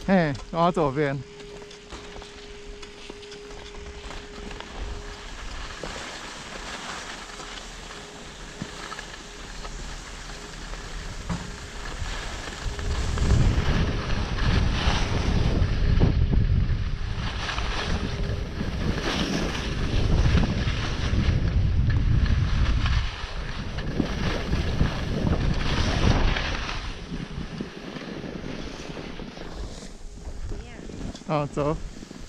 嘿，往左边。哦，走。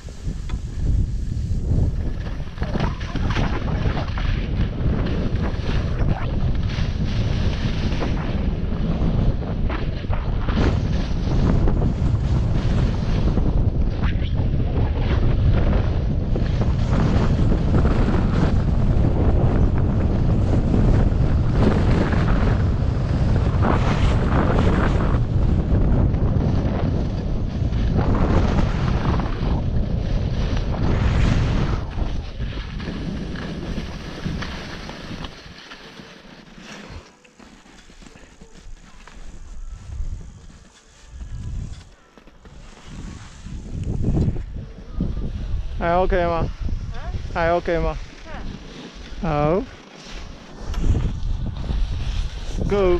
还 OK 吗？还 OK 吗？好。Go。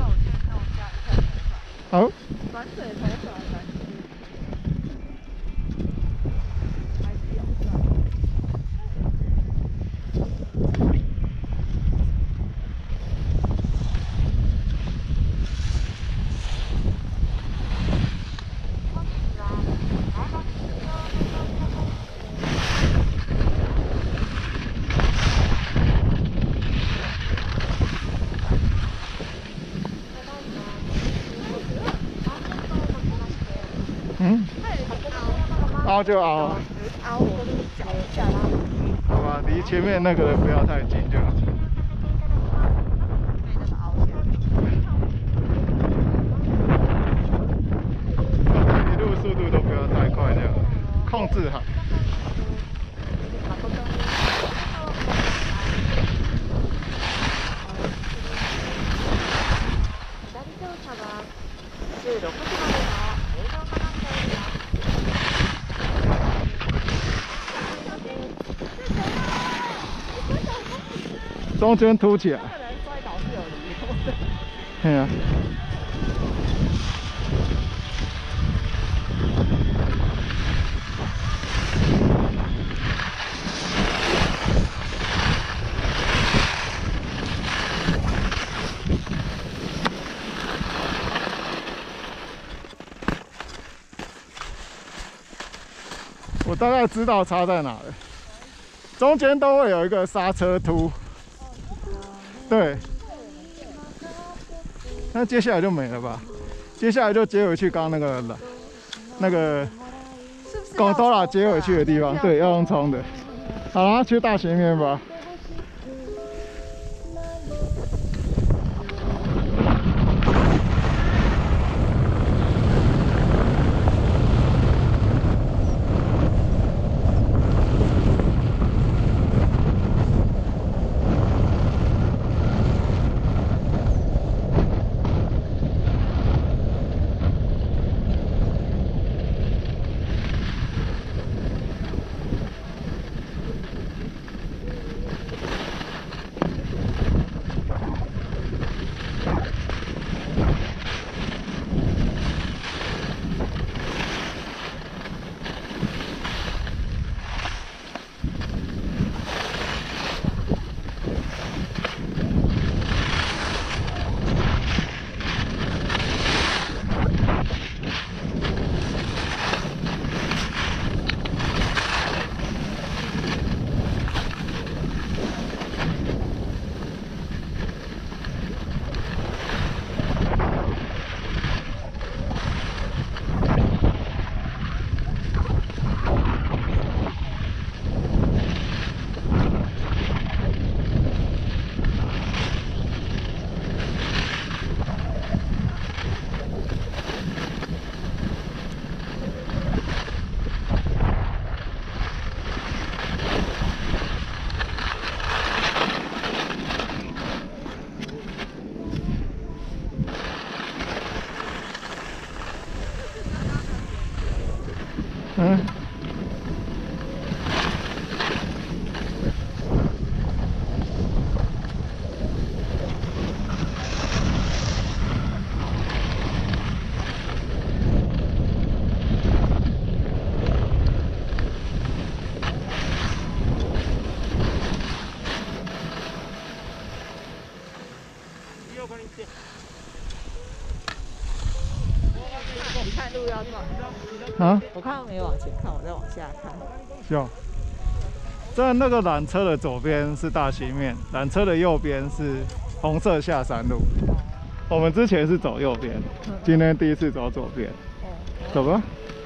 好。 转水头转转。 嗯，凹就凹， 凹我脚下拉。 好吧，离前面那个人不要太近就好。 被那个凹下。 一路速度都不要太快，这样控制好。中间凸起来。 这人摔倒是有理由的。 对啊。我大概知道差在哪了，中间都会有一个刹车凸。对。那接下来就没了吧？接下来就接回去刚刚那个广多拉接回去的地方，对，要用冲的。好啦，去大斜面吧。 你看路要转啊？ 我看没往前看，我再往下看。 有。在那个缆车的左边是大溪面，缆车的右边是红色下山路。我们之前是走右边，今天第一次走左边。走吧。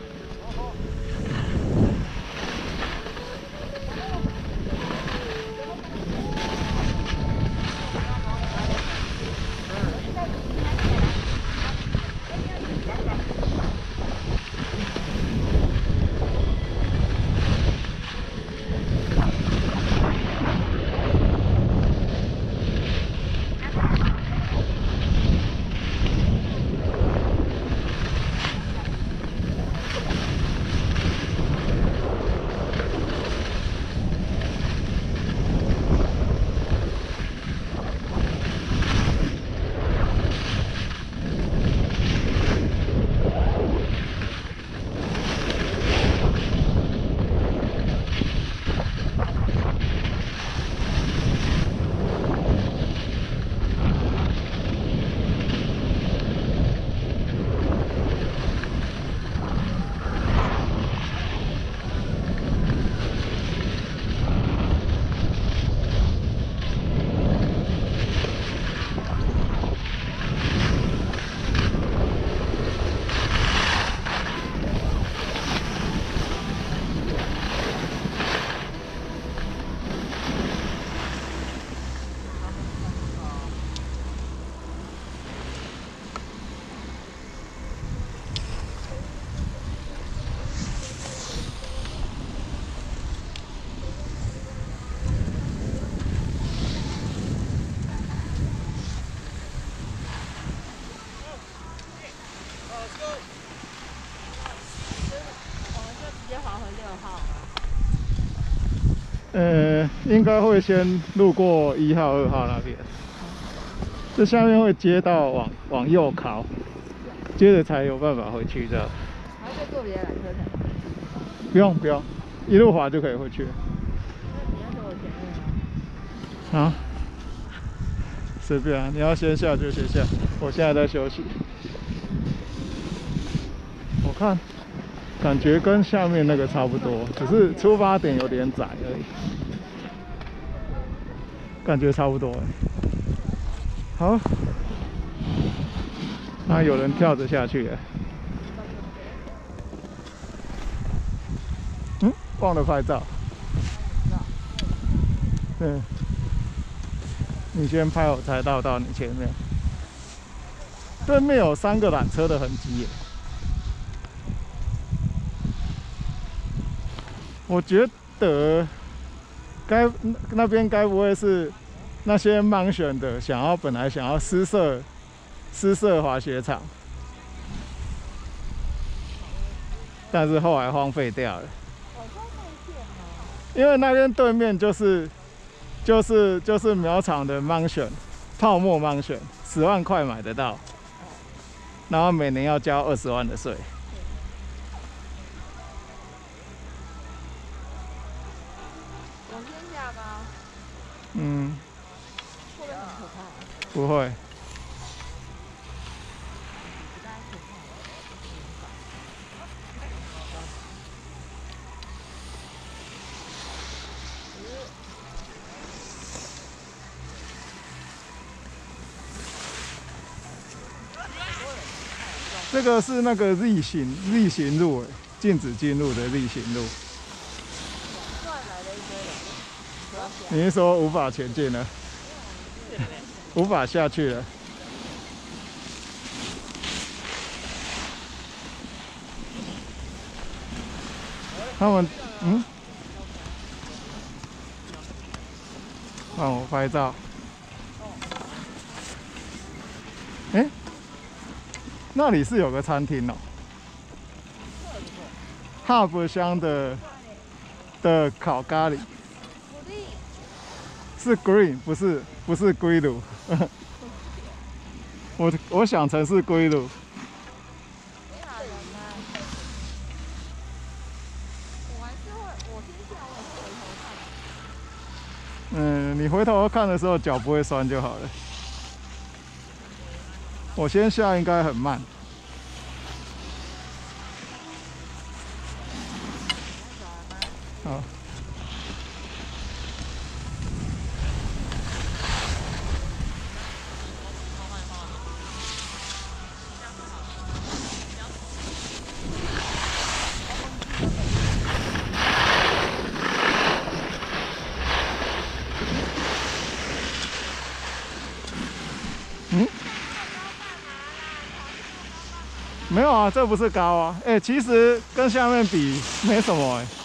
应该会先路过1号、2号那边，这下面会接到往右靠，接着才有办法回去这样。 然后再坐别的缆车才。 不用不用，一路滑就可以回去了。 那你要走我前面吗？ 啊？随便啊，你要先下就先下，我现在在休息。我看，感觉跟下面那个差不多，只是出发点有点窄而已。感觉差不多哎。好，那有人跳着下去了。忘了拍照。对。你先拍，我才到你前面。对面有3个缆车的痕迹耶。我觉得那边该不会是那些盲选的本来想要私设滑雪场，但是后来荒废掉了。因为那边对面就是苗场的盲选，泡沫盲选，10万块买得到，然后每年要交20万的税。嗯， 会不会很可怕？ 不会。这个是那个逆行路，禁止进入的逆行路。你是说无法前进了？无法下去了？他们让我拍照。那里是有个餐厅哦，Hub 香的烤咖喱。是 green， 不是龟乳。我想成是龟乳。你回头看的时候脚不会酸就好了。 我先下应该很慢。好。嗯？没有啊，这不是高啊。哎、其实跟下面比没什么哎、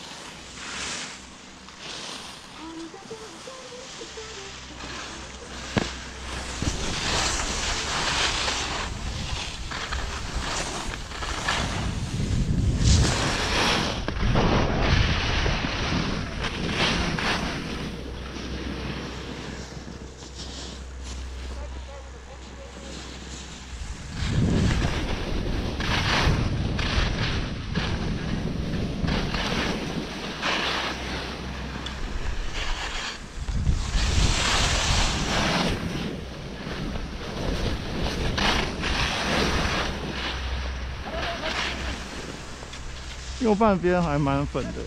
右半边还蛮粉的。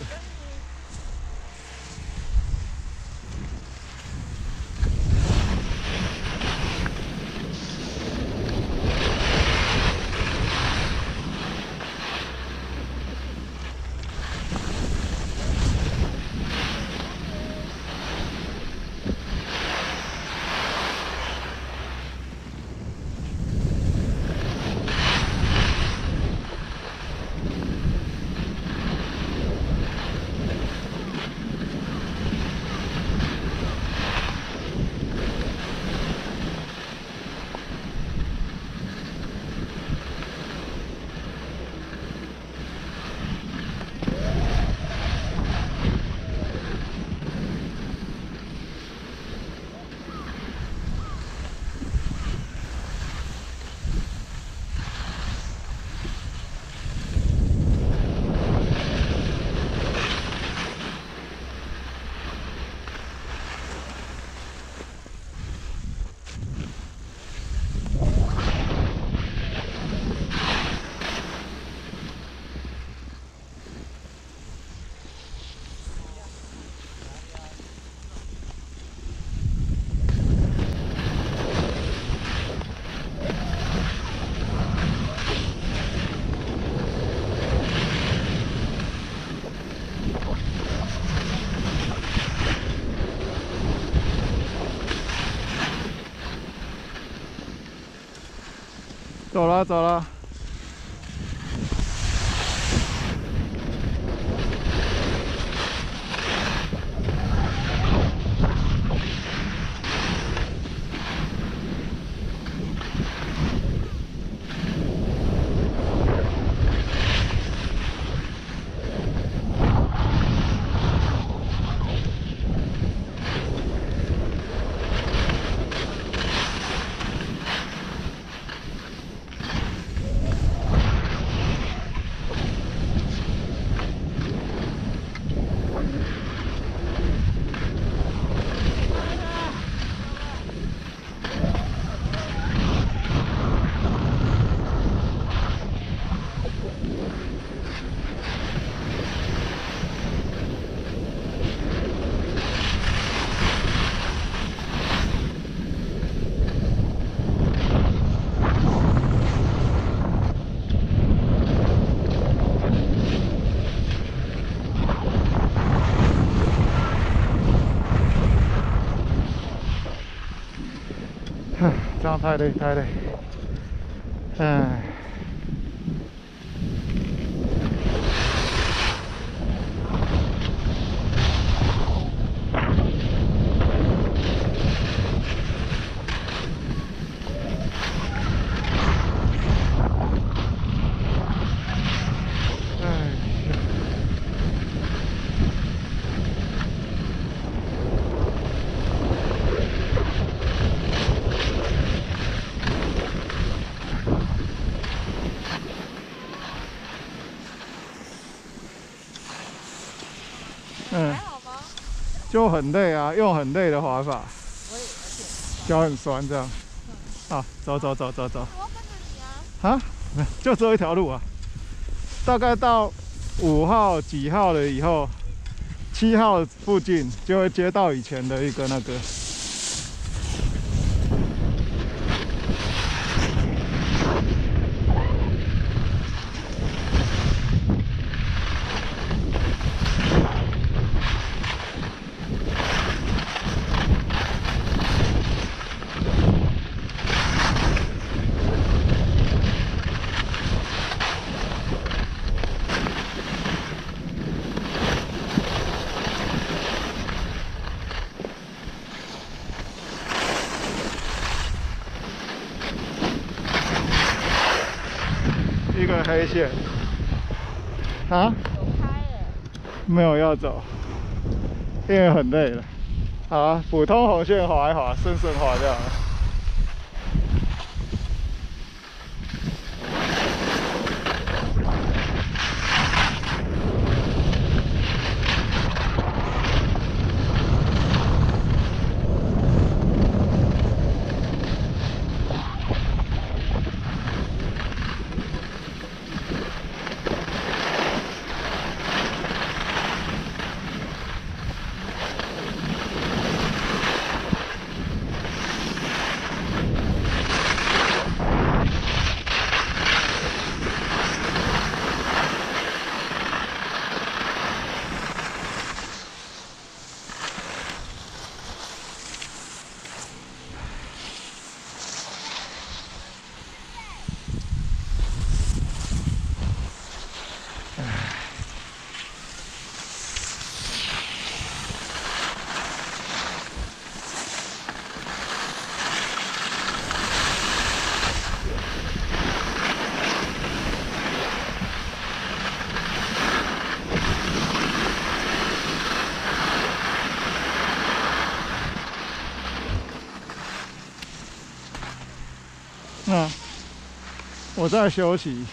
走了，走了。这样太累，太累。唉。 还好吗？ 就很累啊，用很累的滑法，脚很酸这样。 好，走走走走走。 我跟着你啊。 啊，就只有一条路啊。大概到5号几号了以后，7号附近就会接到以前的一个那个。一个黑线啊， 走开了。 没有要走，因为很累了。好啊，普通红线滑一滑，顺顺滑掉了。那我在休息。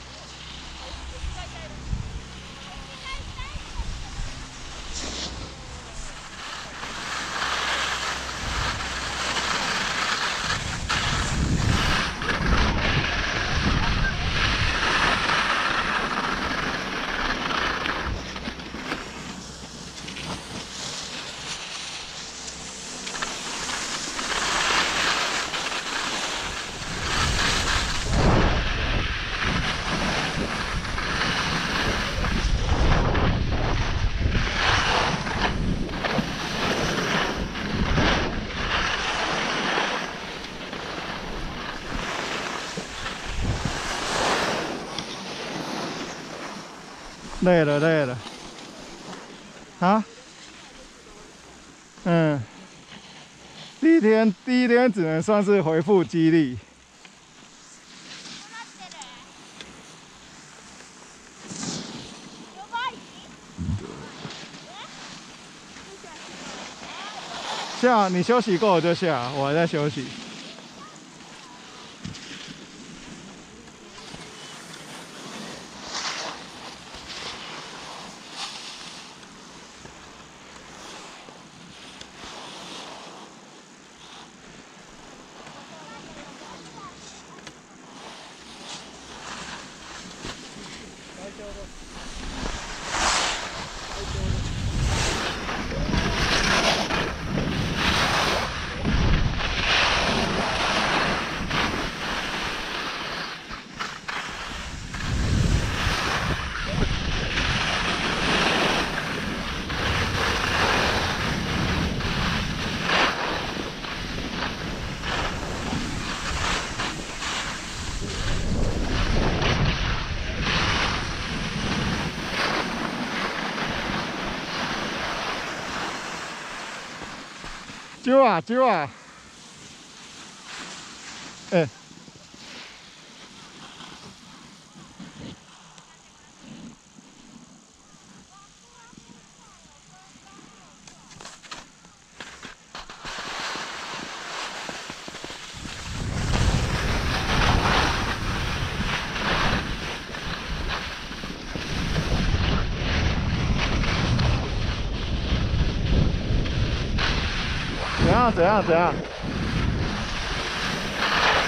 累了，累了。啊？嗯。第一天只能算是恢复肌力。下，你休息够了就下，我还在休息。揪啊揪啊！哎、怎样？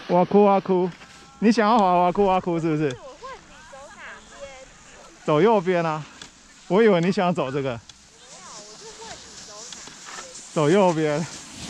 哇哭哇哭，你想要滑哇哭哇哭是不是？ 我问你走哪边？ 走右边啊，我以为你想走这个。 没有，我就问你走哪边。 走右边。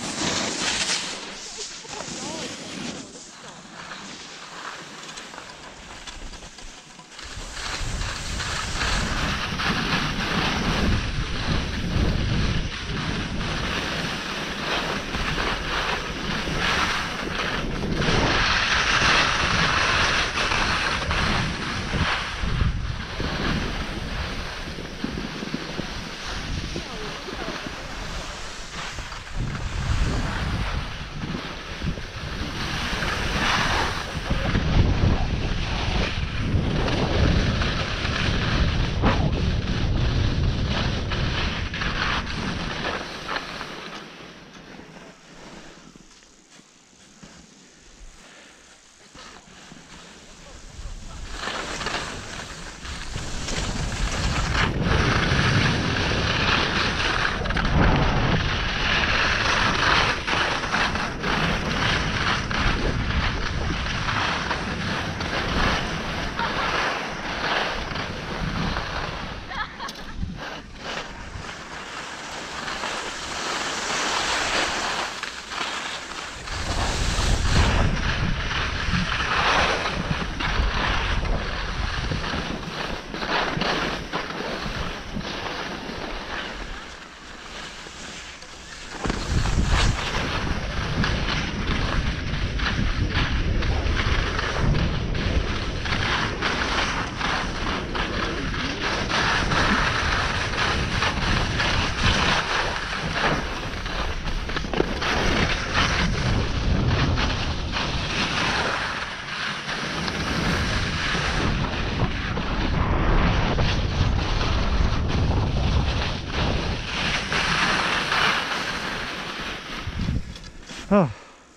啊。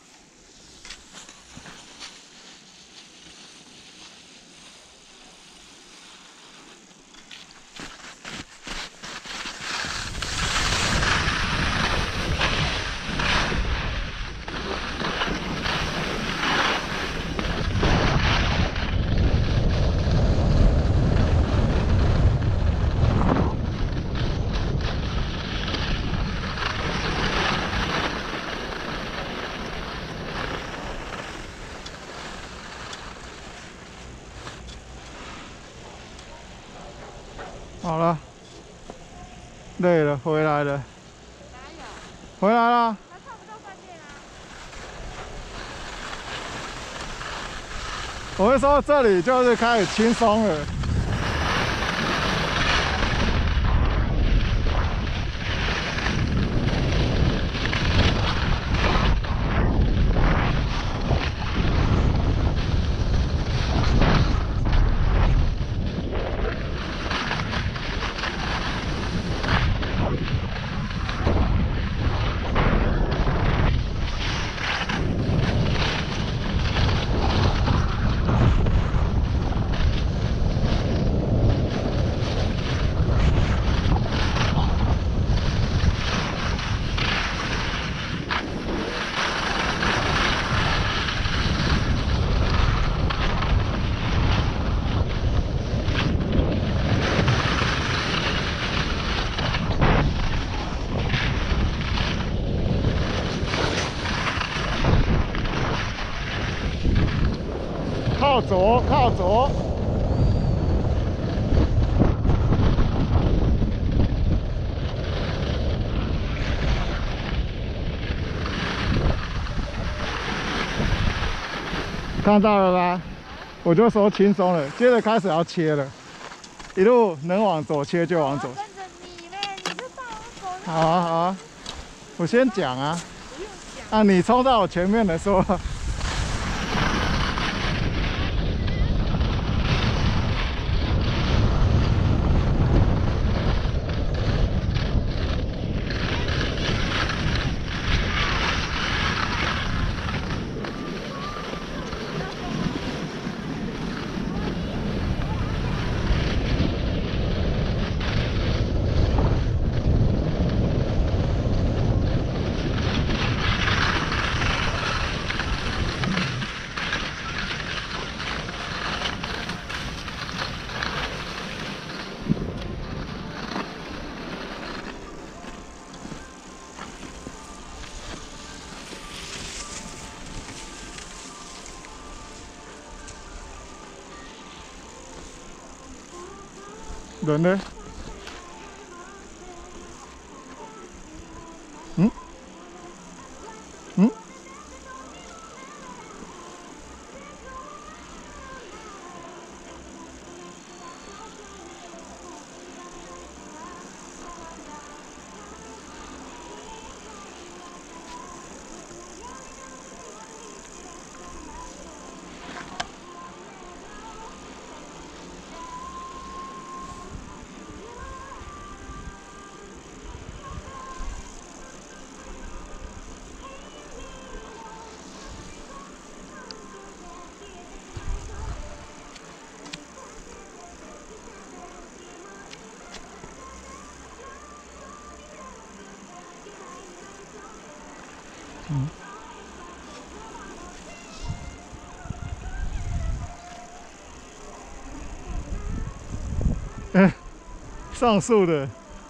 好了，累了，回来了。 哪有？ 回来啦。 还看不到饭店啊？ 我会说这里就是开始轻松了。靠左，靠左。看到了吧？我就说轻松了，接着开始要切了，一路能往左切就往左。 跟着你嘞，你就到我走。 好啊，好啊，我先讲啊。 不用讲。 啊，你冲到我前面的说。 人呢？嗯？嗯？上树的。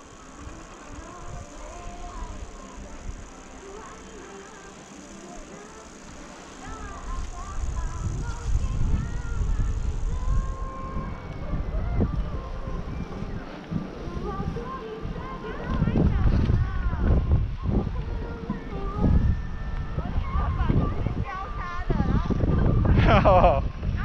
然后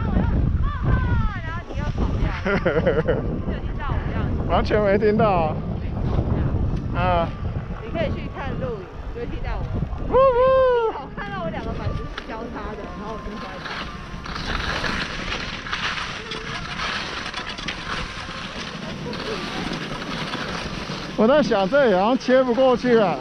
你又跑掉了，你有听到我这样？ 完全没听到。啊。 你可以去看录影，就会听到我。我看到我两个板子是交叉的，然后我就摔倒。 我在想这里好像切不过去啊。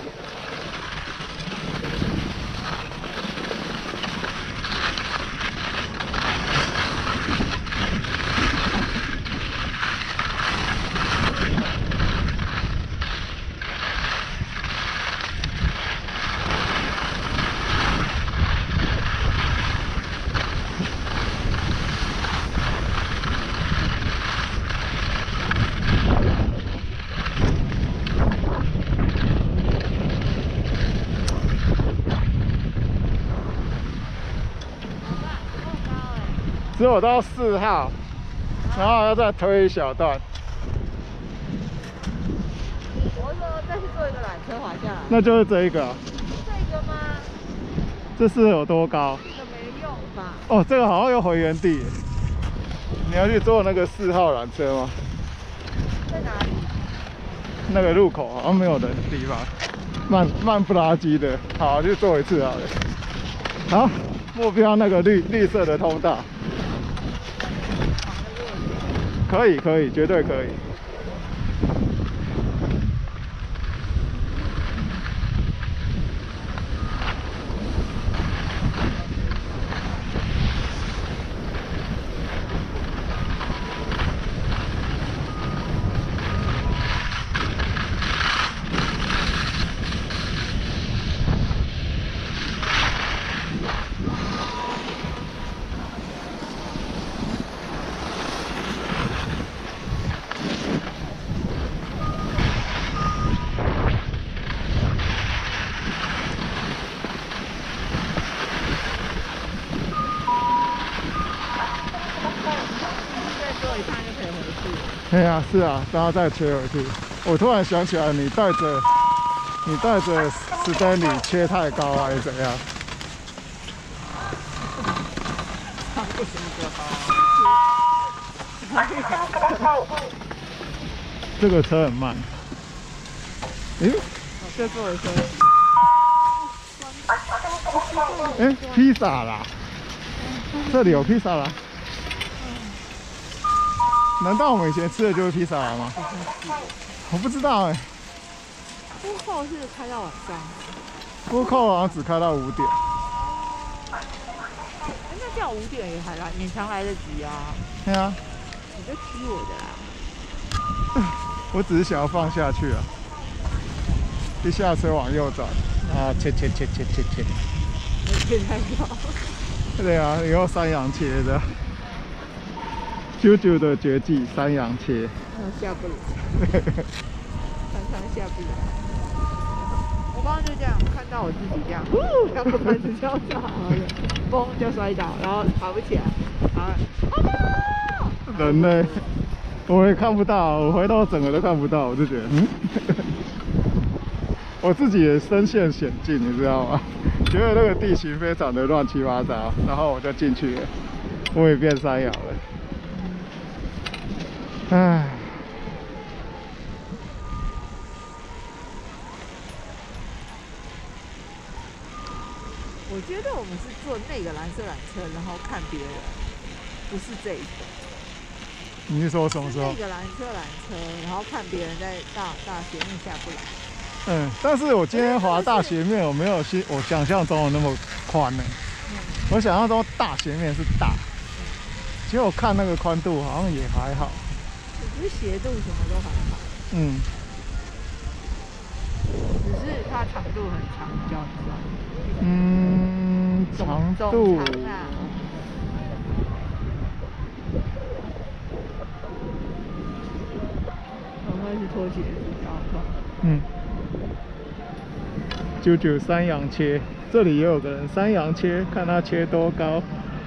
只有到4号，然后要再推一小段。 我说再去做一个缆车滑下来。 那就是这一个。 这个吗？ 这是有多高？ 这个没用吧？ 哦，这个好像又回原地。你要去坐那个4号缆车吗？ 在哪里？ 那个路口好像没有人的地方，慢不拉几的。好，去坐一次好了。好，目标那个绿色的通道。可以，可以，绝对可以。对啊，是啊，然后再切回去。我突然想起来，你带着Stanley 切太高还是怎样？这个车很慢。诶， 这坐的车。 诶，披萨啦！这里有披萨啦。难道我们以前吃的就是披萨啦吗？我不知道哎。 富扣是开到晚上。 富扣好像只开到5点。 那这样5点也还来，勉强来得及啊。 对啊。 你就踢我的啦。 我只是想要放下去啊。一下车往右转，啊，切。 切太高。 对啊，以后3羊切的。啾的绝技3羊切。 下不来。常常下不来。我刚刚就这样看到我自己这样，两个板子交叉，嘣就摔倒，然后爬不起来，然后人呢？ 我也看不到，我回头整个都看不到，我就觉得，我自己也身陷险境，你知道吗？觉得那个地形非常的乱七八糟，然后我就进去了，我也变山羊了。唉。 我觉得我们是坐那个蓝色缆车，然后看别人，不是这一个。 你是说什么时候？ 那个蓝车，然后看别人在大斜面下不来。 嗯，但是我今天滑大斜面，我没有我想象中的那么宽呢。我想象中大斜面是大，结果我看那个宽度好像也还好。 只是斜度什么都还好。 嗯。 只是它长度很长，比较长。 嗯，长度。 我会是拖鞋子比较快。 嗯。99山羊切，这里也有个人山羊切，看他切多高。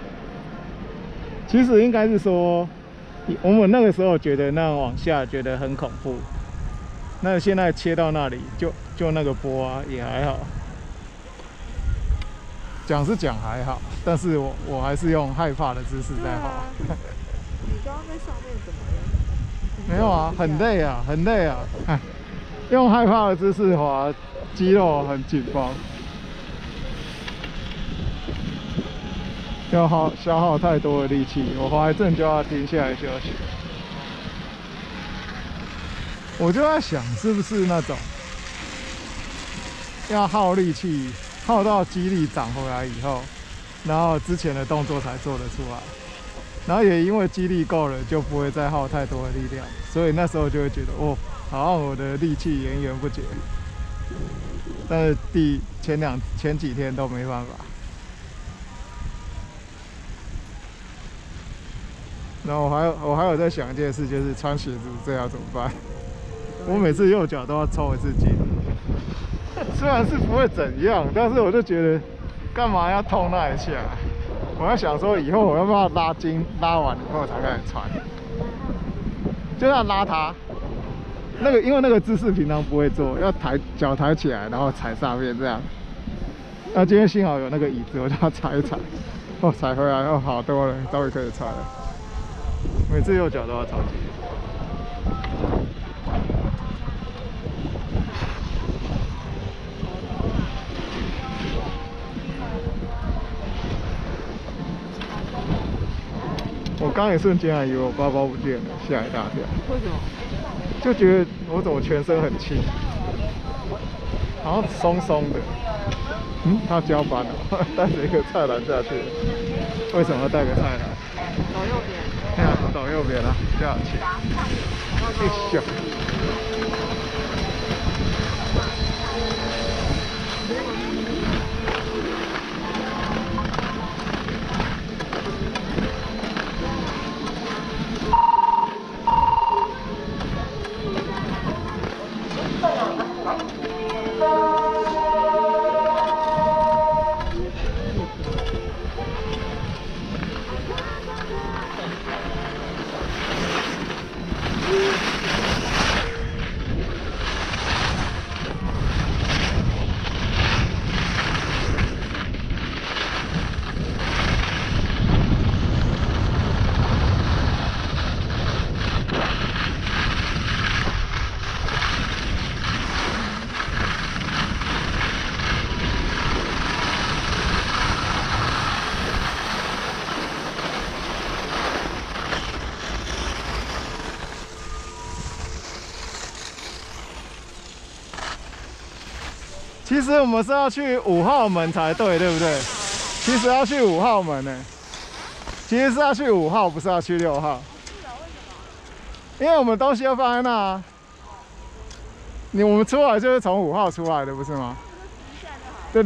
其实应该是说，我们那个时候觉得那样往下觉得很恐怖，那现在切到那里就那个波啊也还好。讲是讲还好，但是我还是用害怕的姿势在滑。 你刚刚在上面怎么了？ 没有啊，很累啊，很累啊。用害怕的姿势滑，肌肉很紧绷，消耗太多的力气，我滑一阵就要停下来休息。我就在想，是不是那种要耗力气？耗到肌力长回来以后，然后之前的动作才做得出来，然后也因为肌力够了，就不会再耗太多的力量，所以那时候就会觉得，哦，好像我的力气源源不绝。但是前几天都没办法。然后我还有在想一件事，就是穿鞋子这要怎么办？我每次右脚都要抽一次筋。虽然是不会怎样，但是我就觉得，干嘛要痛那一下？我要想说，以后我要不要拉筋，拉完以后才开始穿，就要拉它。因为那个姿势平常不会做，要脚抬起来，然后踩上面这样。那今天幸好有那个椅子，我就要踩一踩，踩回来哦，好多了，终于可以穿了。每次右脚都要超级。我刚一瞬间还以为我包包不见了，吓一大跳。 为什么？ 就觉得我怎么全身很轻，好像松松的。他交班了，带着一个菜篮下去。为什么要带个菜篮？ 走右边。 哎呀，走右边了，这样去。一小。其实我们是要去5号门才对，对不对？其实要去5号门呢。其实是要去5号，不是要去6号。因为我们东西要放在那啊。我们出来就是从5号出来的，不是吗？对。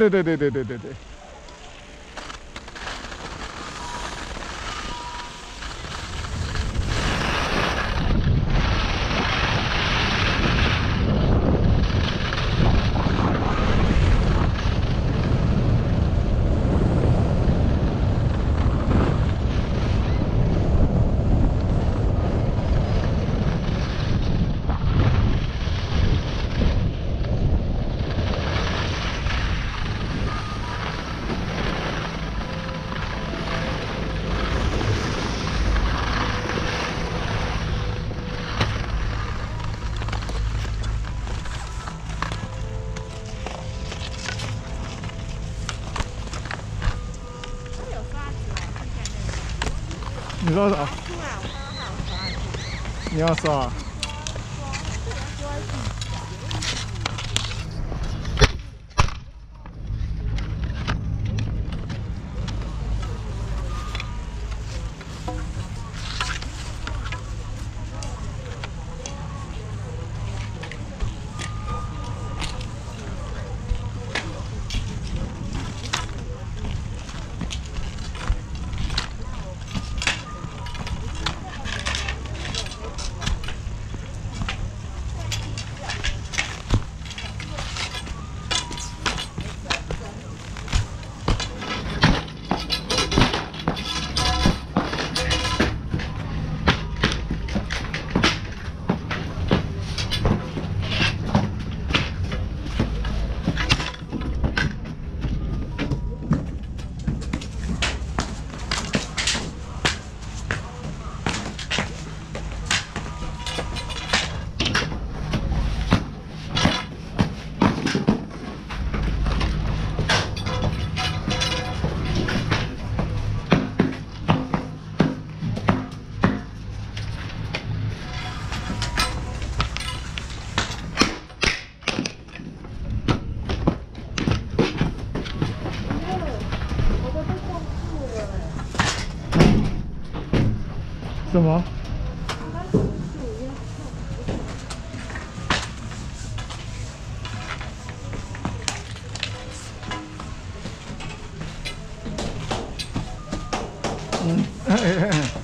你说啥？ 出来，我刚刚还有刷。 你要刷？什么？嗯。